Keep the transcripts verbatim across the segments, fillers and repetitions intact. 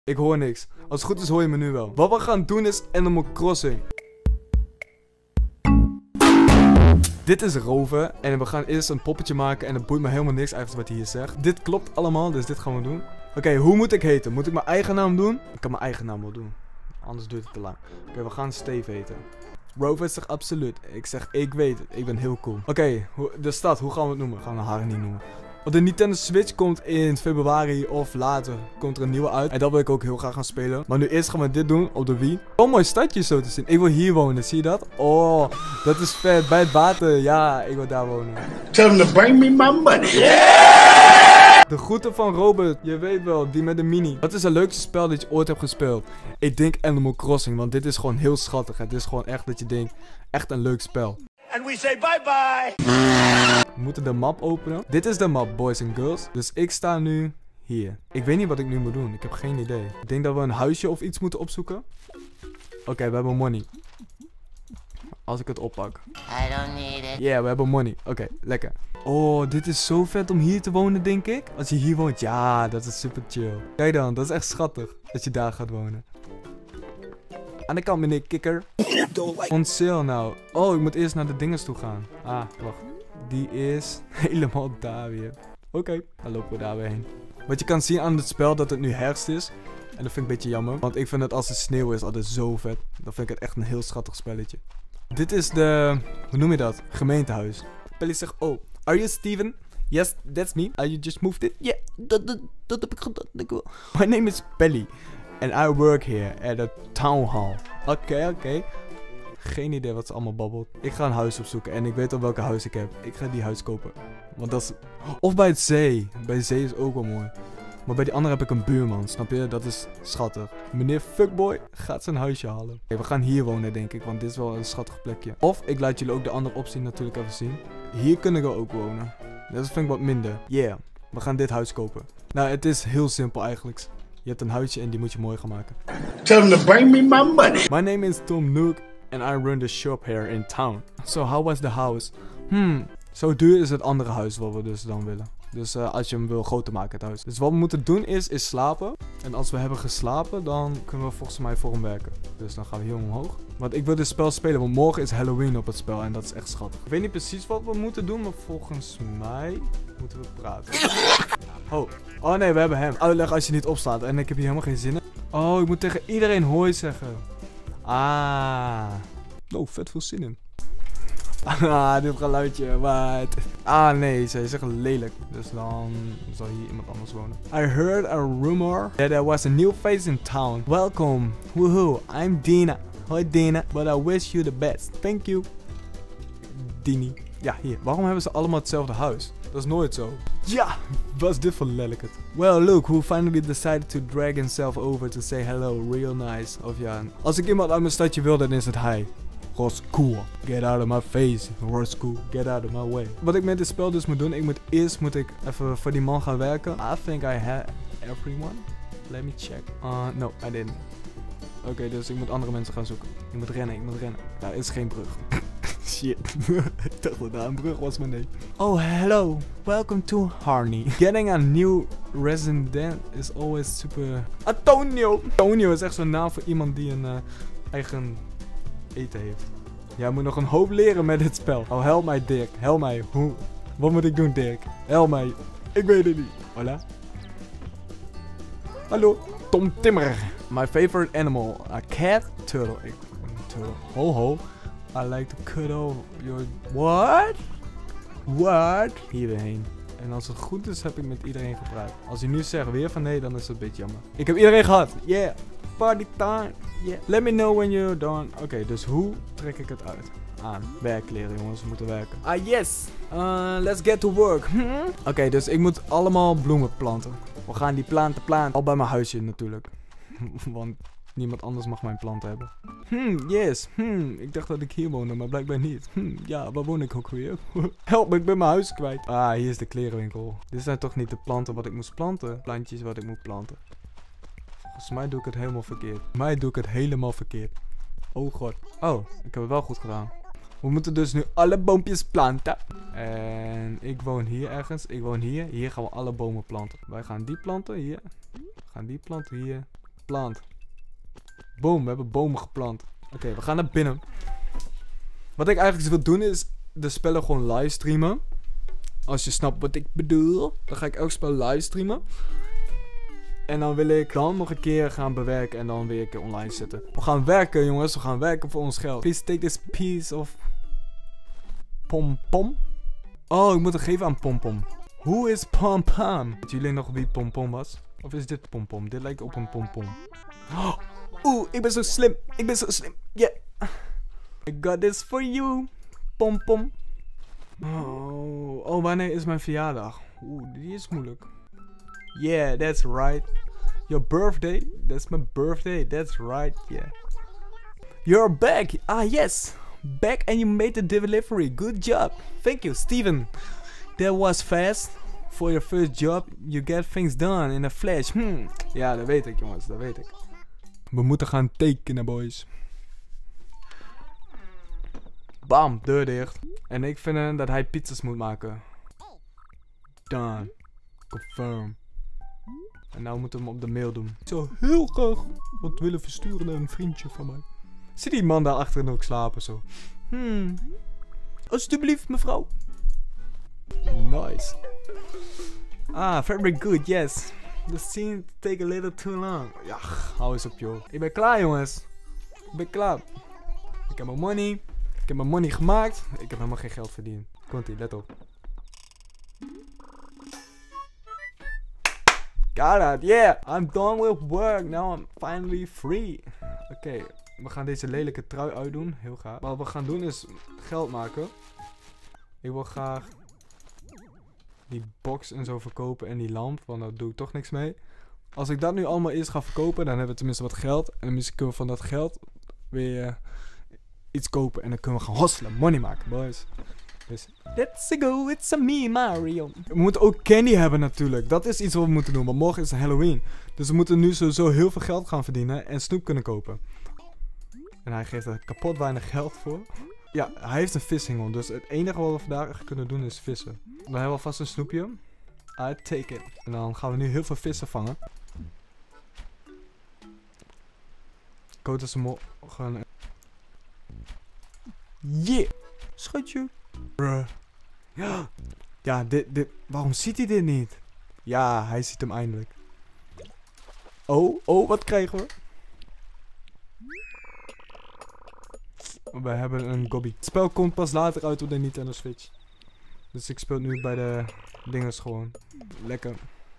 Ik hoor niks. Als het goed is hoor je me nu wel. Wat we gaan doen is Animal Crossing. Dit is roven en we gaan eerst een poppetje maken en het boeit me helemaal niks eigenlijk wat hij hier zegt. Dit klopt allemaal, dus dit gaan we doen. Oké, okay, hoe moet ik heten? Moet ik mijn eigen naam doen? Ik kan mijn eigen naam wel doen. Anders duurt het te lang. Oké, okay, we gaan Steve heten. Rover zegt absoluut. Ik zeg, ik weet het. Ik ben heel cool. Oké, okay, de stad, hoe gaan we het noemen? Gaan we haar niet noemen. Want de Nintendo Switch komt in februari of later. Komt er een nieuwe uit. En dat wil ik ook heel graag gaan spelen. Maar nu eerst gaan we dit doen op de Wii. Oh, mooi stadje zo te zien. Ik wil hier wonen, zie je dat? Oh, dat is vet. Bij het water. Ja, ik wil daar wonen. Tell him to bring me my money. Yeah! De groeten van Robert. Je weet wel, die met de mini. Wat is het leukste spel dat je ooit hebt gespeeld? Ik denk Animal Crossing, want dit is gewoon heel schattig. Het is gewoon echt dat je denkt, echt een leuk spel. And we say bye bye. We moeten de map openen. Dit is de map, boys and girls. Dus ik sta nu hier. Ik weet niet wat ik nu moet doen. Ik heb geen idee. Ik denk dat we een huisje of iets moeten opzoeken. Oké, okay, we hebben money. Als ik het oppak. I don't need it. Ja, yeah, we hebben money. Oké, okay, lekker. Oh, dit is zo vet om hier te wonen, denk ik. Als je hier woont, ja, dat is super chill. Kijk dan, dat is echt schattig. Dat je daar gaat wonen. Aan de kant, meneer Kikker. On sale nou. Oh, ik moet eerst naar de dinges toe gaan. Ah, wacht. Die is helemaal daar weer. Oké, okay, dan lopen we daar weer heen. Wat je kan zien aan het spel dat het nu herfst is. En dat vind ik een beetje jammer. Want ik vind het als het sneeuw is altijd zo vet. Dan vind ik het echt een heel schattig spelletje. Dit is de, hoe noem je dat? Gemeentehuis. Pelly zegt, oh, are you Steven? Yes, that's me. Are you just moved in? Yeah, dat, dat, dat heb ik gedaan. My name is Pelly. And I work here at a town hall. Oké, okay, oké. Okay. Geen idee wat ze allemaal babbelt. Ik ga een huis opzoeken en ik weet al welke huis ik heb. Ik ga die huis kopen. Want dat is... Of bij het zee. Bij de zee is ook wel mooi. Maar bij die andere heb ik een buurman, snap je? Dat is schattig. Meneer Fuckboy gaat zijn huisje halen. Okay, we gaan hier wonen, denk ik, want dit is wel een schattig plekje. Of ik laat jullie ook de andere optie natuurlijk even zien. Hier kunnen we ook wonen. Dat vind ik wat minder. Yeah, we gaan dit huis kopen. Nou, het is heel simpel eigenlijk. Je hebt een huisje en die moet je mooi gaan maken. Tell him to bring me my money. My name is Tom Nook and I run the shop here in town. So how was the house? Hmm, zo duur is het andere huis wat we dus dan willen. Dus uh, als je hem wil groter maken, het huis. Dus wat we moeten doen is, is slapen. En als we hebben geslapen, dan kunnen we volgens mij voor hem werken. Dus dan gaan we hier omhoog. Want ik wil dit spel spelen, want morgen is Halloween op het spel. En dat is echt schattig. Ik weet niet precies wat we moeten doen, maar volgens mij moeten we praten. Oh, oh nee, we hebben hem. Uitleg als je niet opstaat. En ik heb hier helemaal geen zin in. Oh, ik moet tegen iedereen hoi zeggen. Ah. Oh, vet veel zin in. Ah, dit geluidje, wat? Ah, nee, zij zeggen lelijk. Dus dan zal hier iemand anders wonen. I heard a rumor that there was a new face in town. Welcome. Woohoo, I'm Dina. Hoi Dina, but I wish you the best. Thank you. Dini. Ja, hier. Waarom hebben ze allemaal hetzelfde huis? Dat is nooit zo. Ja, wat is dit voor lelijk het? Well, look, who finally decided to drag himself over to say hello. Real nice. Of ja, als ik iemand uit mijn stadje wil, dan is het hij. Roscoe. Get out of my face. Roscoe. Get out of my way. Wat ik met dit spel dus moet doen, ik moet eerst moet ik even voor die man gaan werken. I think I have everyone. Let me check. Uh, no, I didn't. Oké, okay, dus ik moet andere mensen gaan zoeken. Ik moet rennen, ik moet rennen. Daar is geen brug. Shit. Ik dacht dat daar een brug was, maar nee. Oh, hello. Welcome to Harney. Getting a new resident is always super... Antonio. Antonio is echt zo'n naam voor iemand die een uh, eigen... eten heeft. Jij moet nog een hoop leren met dit spel. Oh, help mij Dirk. Help mij. Hoe? Wat moet ik doen Dirk? Help mij. Ik weet het niet. Hola. Hallo. Tom Timmer. My favorite animal. A cat. Turtle. Ik, turtle. Ho ho. I like to cuddle your... What? What? Hierheen. En als het goed is heb ik met iedereen gepraat. Als hij nu zegt weer van nee, dan is het een beetje jammer. Ik heb iedereen gehad. Yeah. Party time. Yeah. Let me know when you're done. Oké, okay, dus hoe trek ik het uit? Aan. Werkleren, jongens. We moeten werken. Ah, yes. Uh, let's get to work. Hm? Oké, okay, dus ik moet allemaal bloemen planten. We gaan die planten planten. Al bij mijn huisje natuurlijk. Want niemand anders mag mijn planten hebben. Hmm, yes. Hmm, ik dacht dat ik hier woonde, maar blijkbaar niet. Hmm, ja, waar woon ik ook weer? Help me, ik ben mijn huis kwijt. Ah, hier is de klerenwinkel. Dit zijn toch niet de planten wat ik moest planten? Plantjes wat ik moet planten. Volgens mij doe ik het helemaal verkeerd. Volgens mij doe ik het helemaal verkeerd. Oh god. Oh, ik heb het wel goed gedaan. We moeten dus nu alle boompjes planten. En ik woon hier ergens. Ik woon hier. Hier gaan we alle bomen planten. Wij gaan die planten hier. We gaan die planten hier. geplant. Boom, we hebben bomen geplant. Oké, okay, we gaan naar binnen. Wat ik eigenlijk wil doen is de spellen gewoon livestreamen. Als je snapt wat ik bedoel. Dan ga ik elk spel livestreamen. En dan wil ik dan nog een keer gaan bewerken en dan weer een keer online zetten. We gaan werken, jongens. We gaan werken voor ons geld. Please take this piece of... Pompom. Oh, ik moet het geven aan Pompom. Who is Pompom? Weet jullie nog wie Pompom was? Of is dit Pompom? Dit lijkt op een Pompom. Oh, oeh, ik ben zo slim. Ik ben zo slim. Yeah. I got this for you. Pompom. Oh, oh, wanneer is mijn verjaardag? Oeh, die is moeilijk. Yeah, that's right. Your birthday? That's my birthday. That's right, yeah. You're back. Ah, yes. Back and you made the delivery. Good job. Thank you, Steven. That was fast. For your first job, you get things done in a flash. Hmm. Ja, dat weet ik, jongens. Dat weet ik. We moeten gaan tekenen, boys. Bam, deur dicht. En ik vind dat hij pizzas moet maken. Done. Confirm. En nou moeten we hem op de mail doen. Ik zou heel graag wat willen versturen naar een vriendje van mij. Zit die man daar achterin ook slapen zo? Hmm. Alsjeblieft, mevrouw. Nice. Ah, very good, yes. The scene take a little too long. Ja, hou eens op, joh. Ik ben klaar, jongens. Ik ben klaar. Ik heb mijn money. Ik heb mijn money gemaakt. Ik heb helemaal geen geld verdiend. Komt-ie, let op. Got it, yeah. I'm done with work. Now I'm finally free. Oké, okay, we gaan deze lelijke trui uitdoen. Heel gaaf. Wat we gaan doen is geld maken. Ik wil graag die box en zo verkopen en die lamp. Want daar doe ik toch niks mee. Als ik dat nu allemaal eerst ga verkopen, dan hebben we tenminste wat geld. En dan misschien kunnen we van dat geld weer uh, iets kopen. En dan kunnen we gaan hustelen, money maken, boys. Dus, let's go, it's a me, Mario. We moeten ook candy hebben natuurlijk. Dat is iets wat we moeten doen, want morgen is Halloween. Dus we moeten nu sowieso heel veel geld gaan verdienen en snoep kunnen kopen. En hij geeft er kapot weinig geld voor. Ja, hij heeft een vishengel, dus het enige wat we vandaag echt kunnen doen is vissen. We hebben alvast een snoepje. I take it. En dan gaan we nu heel veel vissen vangen. Ik hoop dat ze morgen... Yeah! Schatje! Bruh. Ja, ja dit, dit, waarom ziet hij dit niet? Ja, hij ziet hem eindelijk. Oh, oh, wat krijgen we? We hebben een gobby. Het spel komt pas later uit op de Nintendo Switch. Dus ik speel nu bij de dinges gewoon. Lekker.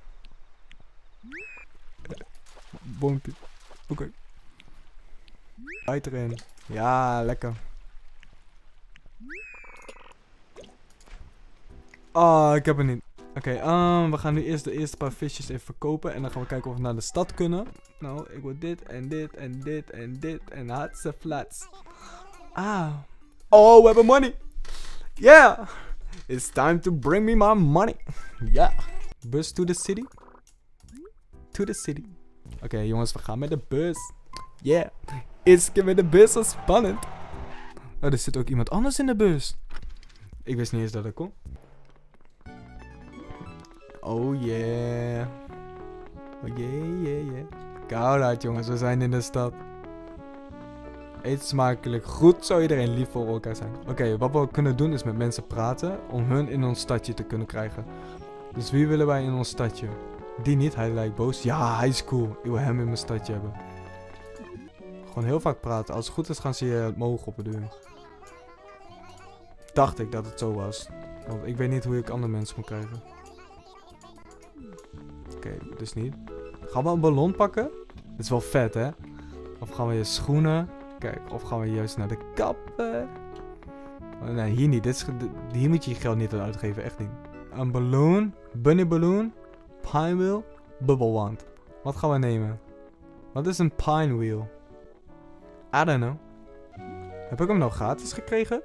Boompje. Oké. Okay. Uit erin. Ja, lekker. Oh, ik heb het niet. Oké, okay, um, we gaan nu eerst de eerste paar visjes even verkopen. En dan gaan we kijken of we naar de stad kunnen. Nou, ik wil dit en dit en dit en dit en hartse flats. Ah. Oh, we hebben money. Yeah. It's time to bring me my money. Yeah. Bus to the city. To the city. Oké, okay, jongens, we gaan met de bus. Yeah. Eerste keer met de bus, was spannend. Oh, er zit ook iemand anders in de bus. Ik wist niet eens dat dat kon. Oh yeah. Oh yeah, yeah, yeah. Koud uit, jongens, we zijn in de stad. Eet smakelijk. Goed zou iedereen lief voor elkaar zijn. Oké, okay, wat we kunnen doen is met mensen praten om hun in ons stadje te kunnen krijgen. Dus wie willen wij in ons stadje? Die niet, hij lijkt boos. Ja, hij is cool. Ik wil hem in mijn stadje hebben. Gewoon heel vaak praten. Als het goed is gaan ze je mogen op de deur. Dacht ik dat het zo was. Want ik weet niet hoe ik andere mensen moet krijgen. Oké, okay, dus niet. Gaan we een ballon pakken? Dat is wel vet, hè? Of gaan we je schoenen? Kijk, of gaan we juist naar de kappen? Oh, nee, hier niet. Dit is, hier moet je je geld niet aan uitgeven. Echt niet. Een balloon. Bunny balloon. Pine wheel. Bubble wand. Wat gaan we nemen? Wat is een pine wheel? I don't know. Heb ik hem nou gratis gekregen?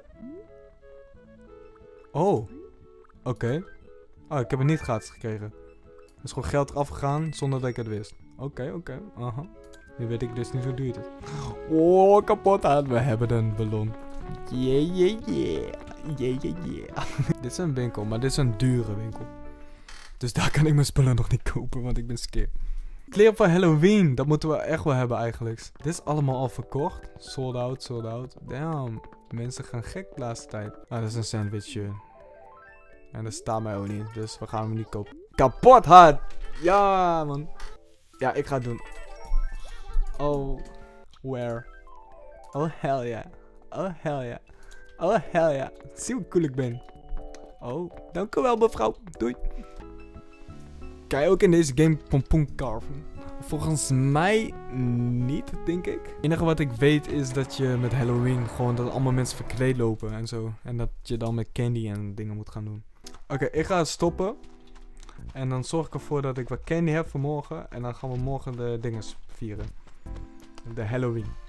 Oh. Oké. Okay. Oh, ik heb hem niet gratis gekregen. Er is gewoon geld eraf gegaan zonder dat ik het wist. Oké, okay, oké. Okay. Aha. Nu weet ik dus niet hoe duur het is. Oh, kapot aan. We hebben een ballon. Yeah, yeah, yeah. Yeah, yeah, yeah. Dit is een winkel, maar dit is een dure winkel. Dus daar kan ik mijn spullen nog niet kopen, want ik ben scared. Kleren voor Halloween. Dat moeten we echt wel hebben eigenlijk. Dit is allemaal al verkocht. Sold out, sold out. Damn. Mensen gaan gek de laatste tijd. Ah, dat is een sandwichje. En dat staat mij ook niet. Dus we gaan hem niet kopen. Kapot hard. Ja, man. Ja, ik ga het doen. Oh. Where? Oh, hell yeah. Oh, hell yeah. Oh, hell yeah. Zie hoe cool ik ben. Oh, dank u wel, mevrouw. Doei. Kan je ook in deze game pompoen carven? Volgens mij niet, denk ik. Het enige wat ik weet is dat je met Halloween gewoon dat allemaal mensen verkleed lopen en zo. En dat je dan met candy en dingen moet gaan doen. Oké, okay, ik ga stoppen. En dan zorg ik ervoor dat ik wat candy heb voor morgen. En dan gaan we morgen de dingen vieren. De Halloween.